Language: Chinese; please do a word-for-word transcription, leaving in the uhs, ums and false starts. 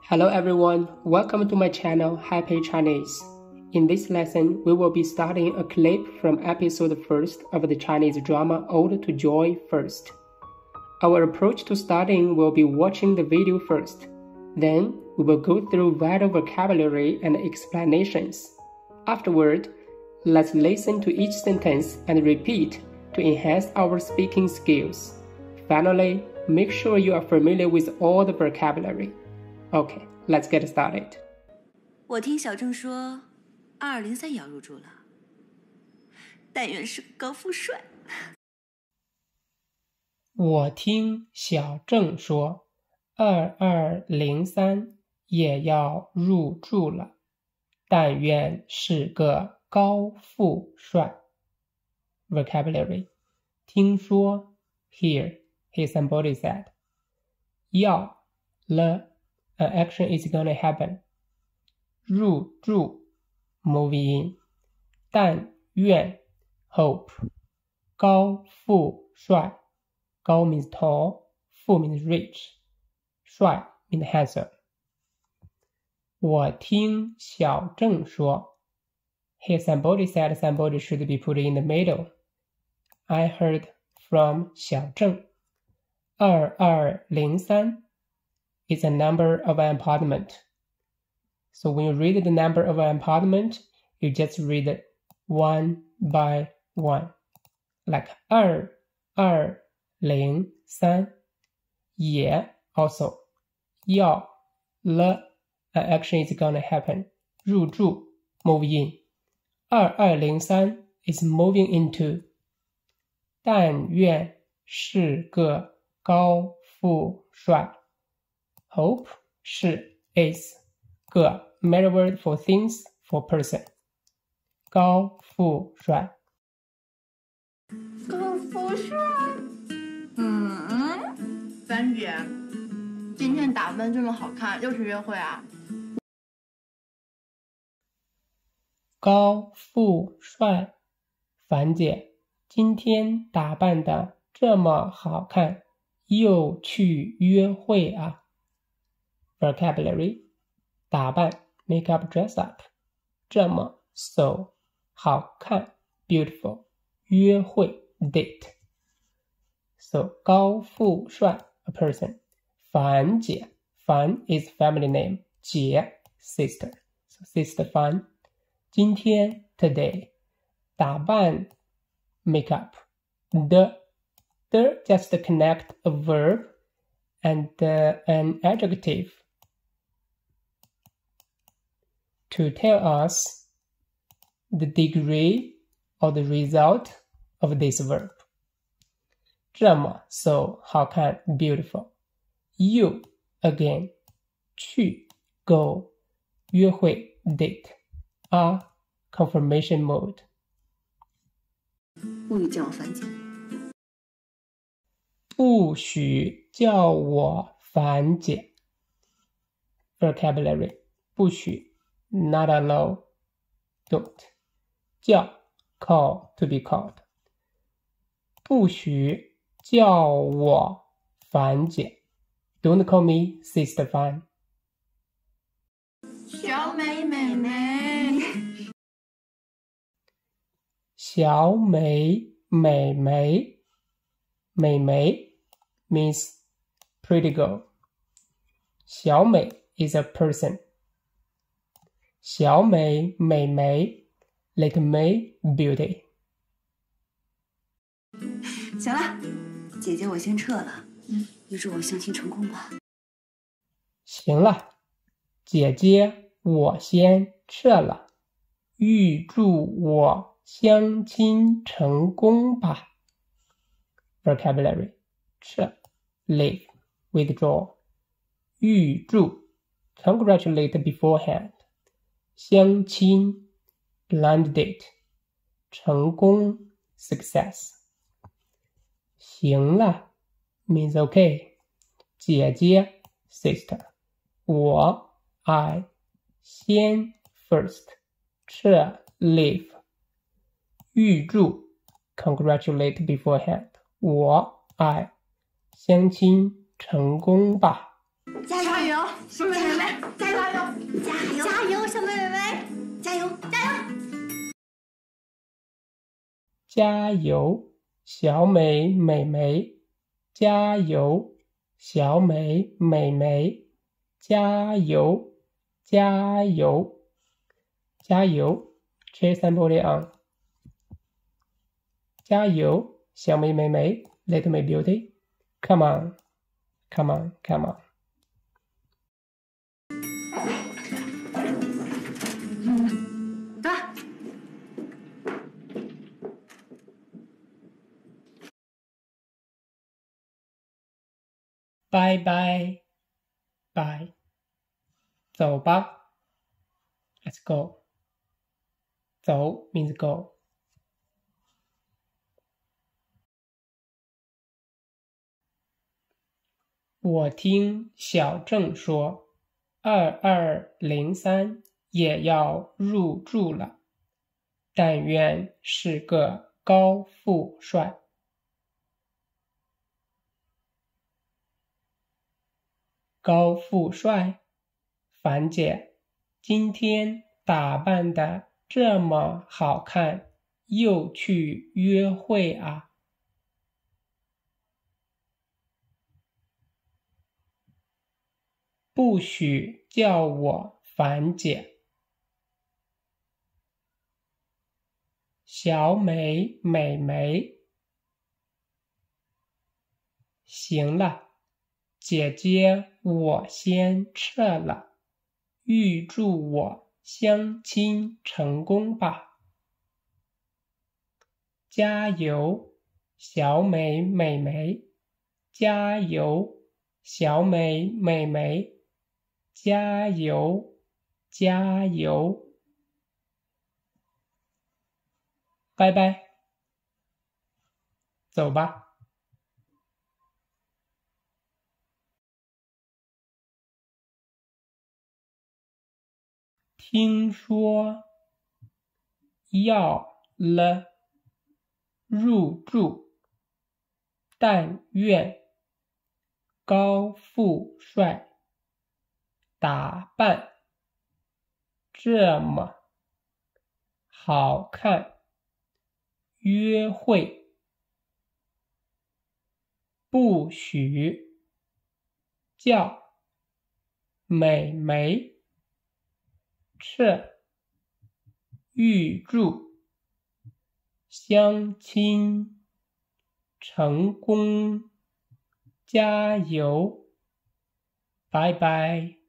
Hello everyone, welcome to my channel Happy Chinese. In this lesson, we will be studying a clip from episode first of the Chinese drama Ode to Joy First. Our approach to studying will be watching the video first. Then, we will go through vital vocabulary and explanations. Afterward, let's listen to each sentence and repeat to enhance our speaking skills. Finally, make sure you are familiar with all the vocabulary. Okay, let's get started. 我听小郑说，二二零三也要入住了。但愿是个高富帅。 我听小郑说，二二零三也要入住了。但愿是个高富帅。Vocabulary. 听说 hear, hear somebody said. 要了 an action is gonna happen. 入住 move in. 但愿 hope. 高富帅 高 means tall, 富 means rich. 帅 means handsome. 我听小郑说 Here somebody said somebody should be put in the middle. I heard from 小郑二二零三 is a number of an apartment. So when you read the number of an apartment, you just read it one by one. Like 二二零三 也 also 要了 an action is gonna happen. 入住 move in. 二二零三 is moving into. 但愿是个高富帅。Hope 是 is 个 meta word for things for person. 高富帅。 高富帅。嗯，樊姐，今天打扮这么好看，又是约会啊？ 高富帅，樊姐，今天打扮的这么好看，又去约会啊。Vocabulary. 打扮 make up, dress up. 这么 so 好看 beautiful. 约会 date. So 高富帅 a person. 樊姐 樊 is family name. 姐 sister. So sister 樊。今天 today. 打扮 make up. The the just connect a verb and uh, an adjective to tell us the degree or the result of this verb. 这么 so 好看 beautiful. You again 去 go 约会 date are confirmation mode. 不许叫我樊姐。 不许叫我樊姐。Vocabulary. 不许 not allow, don't. 叫 call, to be called. 不许叫我樊姐。Don't call me sister 樊。 小美美眉。 小美美眉。美眉 means pretty girl. 小美 is a person. 小美美眉 little May beauty. 行了，姐姐我先撤了。嗯，预祝我相亲成功吧。 行了，姐姐我先撤了。预祝我相亲成功吧。Vocabulary. 撤 leave, withdraw. 预祝 congratulate beforehand. 相亲 blind date. 成功 success. 行了 means okay. 姐姐 sister. 我 I. 先 first. 撤 leave. 预祝 congratulate beforehand. 我 I. 相亲成功吧。 加油！ 小妹妹们，加油！加油！加油！小妹妹们，加油！加油！ 加油，小美美眉！加油，小美美眉！加油，加油，加油！这三步练啊！加油，小美美眉 ，Little me beauty! Come on, come on, come on! 走吧。 拜拜，拜，走吧 ，Let's go。走 means go。我听小郑说，二二零三也要入住了，但愿是个高富帅。高富帅，樊姐，今天打扮的这么好看，又去约会啊？不许叫我樊姐。小美美眉，行了，姐姐我先撤了，预祝我相亲成功吧。加油，小美美眉！加油，小美美眉！加油，加油！拜拜，走吧。听说要了入住，但愿高富帅打扮这么好看，约会不许叫美眉，撤，预祝相亲成功，加油，拜拜。